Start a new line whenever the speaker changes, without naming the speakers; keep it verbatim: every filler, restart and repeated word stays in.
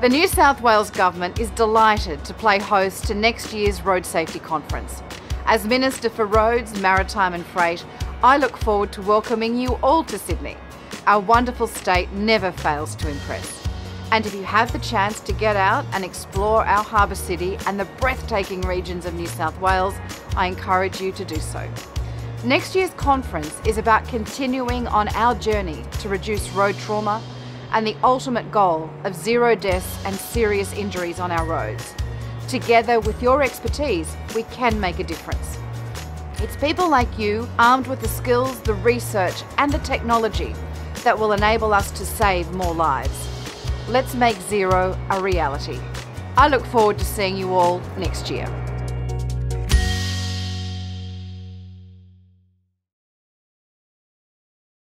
The New South Wales Government is delighted to play host to next year's Road Safety Conference. As Minister for Roads, Maritime and Freight, I look forward to welcoming you all to Sydney. Our wonderful state never fails to impress. And if you have the chance to get out and explore our harbour city and the breathtaking regions of New South Wales, I encourage you to do so. Next year's conference is about continuing on our journey to reduce road trauma and the ultimate goal of zero deaths and serious injuries on our roads. Together with your expertise, we can make a difference. It's people like you, armed with the skills, the research and the technology that will enable us to save more lives. Let's make zero a reality. I look forward to seeing you all next year.